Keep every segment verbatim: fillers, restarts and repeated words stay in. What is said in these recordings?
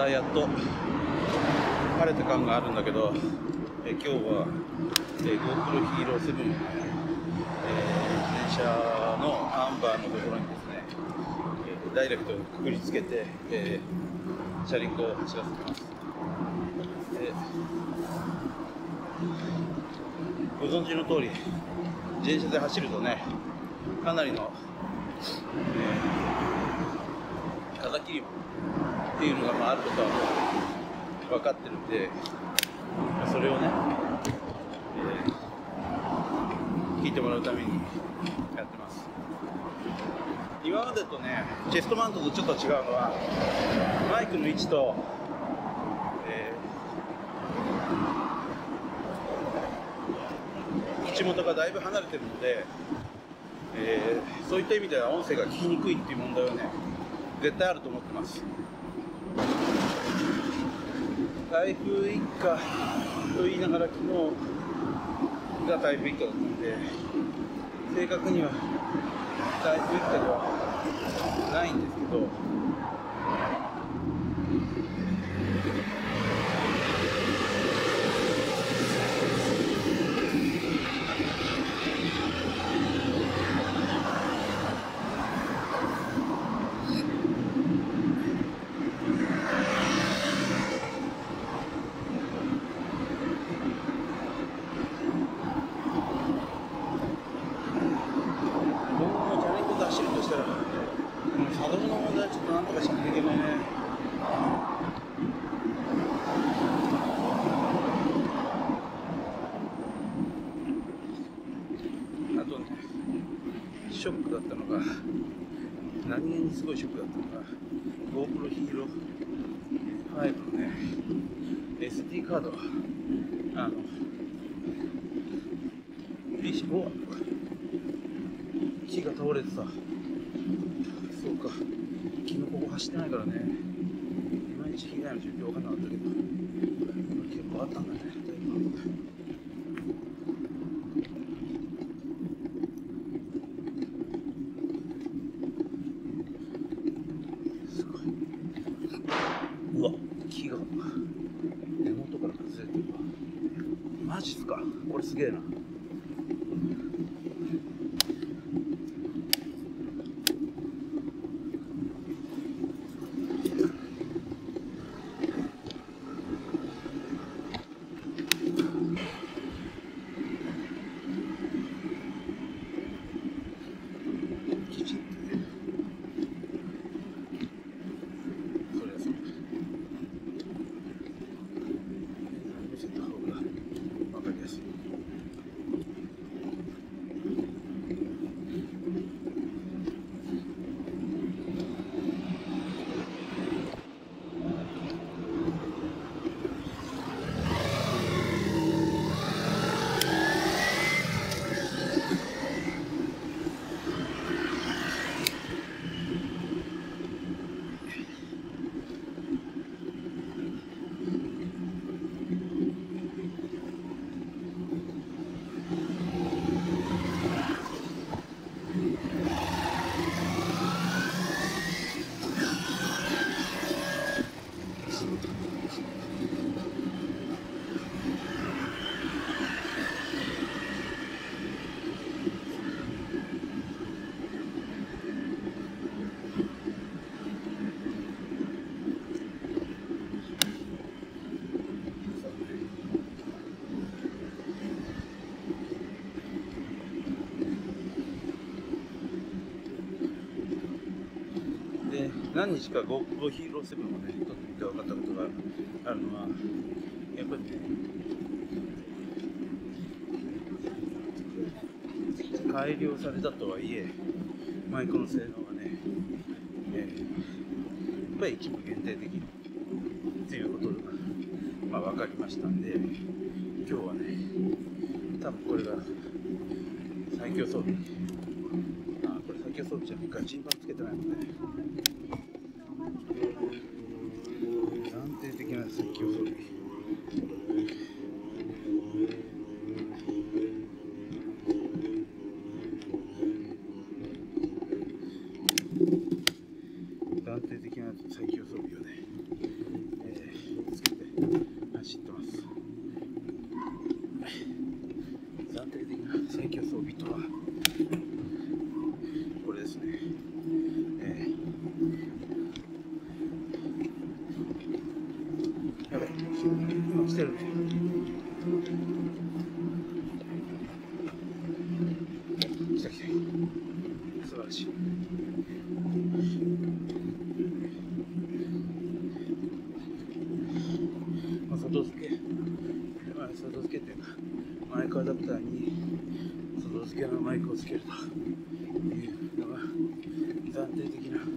ーやっと晴れた感があるんだけど、えー、今日は、えー、GoPro Hero セブン、えー、自転車のアンバーのところにですね、えー、ダイレクトにくくりつけて、えー、車輪を走らせてます。でご存知の通り、自転車で走るとね、かなりの、えー、風切りっていうのが、まあ、あることはもう分かってるんで、それをね、えー、聞いてもらうためにやってます。今までとね、チェストマウントとちょっと違うのは、マイクの位置と、えー、口元がだいぶ離れてるので、えー、そういった意味では音声が聞きにくいっていう問題はね、絶対あると思ってます。台風一過と言いながら昨日が台風一過だったので、正確には台風一過ではないんですけど、サドルの問題はちょっとなんとかしなきゃいけないね。あとね、ショックだったのが、何気にすごいショックだったのが、GoPro Hero ファイブのね、エスディー カード、あの、ピーシー、お木が倒れてた。そうか、昨日ここ走ってないからね、いまいち被害の状況分かんなかったけど、結構あったんだね、だいぶ。すごい。うわ、木が根元から崩れてるわ。マジっすか、これすげえな。で、何日か GoPro Hero セブンをね、撮ってみて分かったことがあるのは、やっぱりね、改良されたとはいえ、マイクの性能がね、えー、やっぱり一部限定的っていうことが、まあ、分かりましたんで、今日はね、多分これが最強装備。あ、これ最強装備じゃないか、チンパンつけてないので、安定的な最強装備。安定的な最強装備をね、えらしい。まあ、外付け、まあ、外付けっていうか、マイクアダプターに外付けのマイクをつけるというのが暫定的な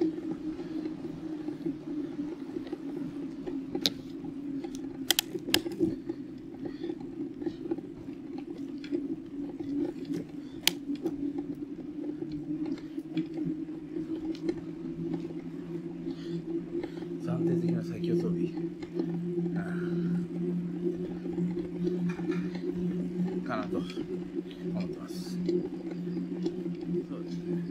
暫定的な最強装備かなと思ってます。そうですね。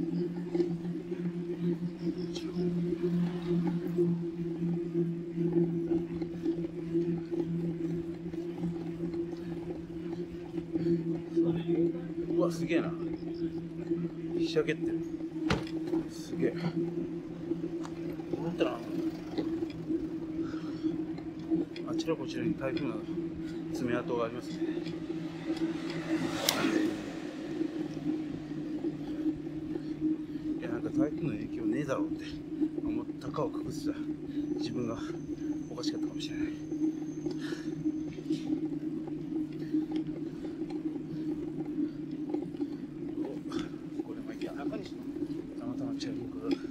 うわ、すげえな。ひしゃげってる。すげえ。こうなったらあちらこちらに台風の爪痕がありますね。いや、なんか台風の影響ねえだろうって思って高をくぐってた自分がおかしかったかもしれない。お、これもいいや。たまたまチャリンコだ。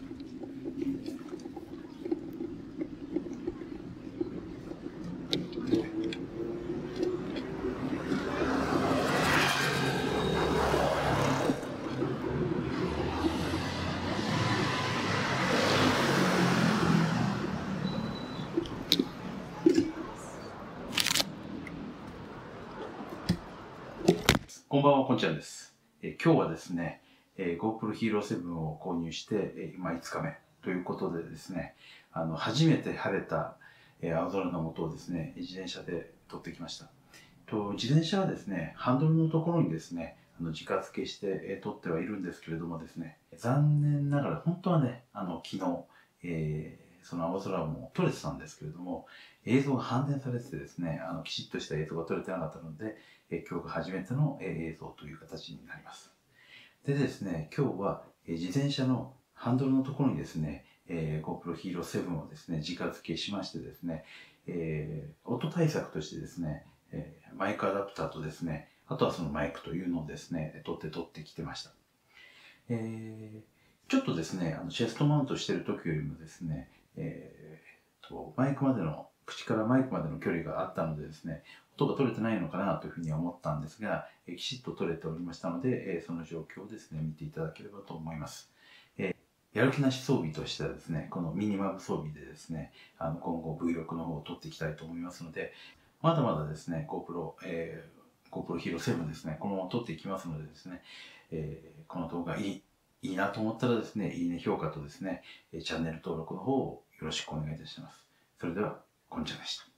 こんばんは、こんちゃんです。えー、今日はですね、えー、GoPro Hero セブンを購入して、えー、今いつかめということでですね、あの初めて晴れた、えー、青空の下をですね、自転車で撮ってきました。と自転車はですね、ハンドルのところにですね、あの直付けして、えー、撮ってはいるんですけれどもですね、残念ながら本当はね、あの昨日、えーその青空も撮れてたんですけれども、映像が反転されててですね、あのきちっとした映像が撮れてなかったので、え今日が初めての映像という形になります。でですね、今日は自転車のハンドルのところにですね、えー、GoPro Hero セブンをですね、直付けしましてですね、えー、音対策としてですね、えー、マイクアダプターとですね、あとはそのマイクというのをですね、取って取ってきてました。えー、ちょっとですね、あのチェストマウントしてる時よりもですね、えー、とマイクまでの口からマイクまでの距離があったのでですね、音が取れてないのかなというふうには思ったんですが、えー、きちっと取れておりましたので、えー、その状況をですね、見ていただければと思います。えー、やる気なし装備としてはですね、このミニマム装備でですね、あの今後 ブイろく の方を撮っていきたいと思いますので、まだまだですね、GoPro、えー、GoPro Hero セブンですね、このまま撮っていきますのでですね、えー、この動画いい、いいなと思ったらですね、いいね、評価とですね、チャンネル登録の方をよろしくお願いいたします。それでは、こんちゃんでした。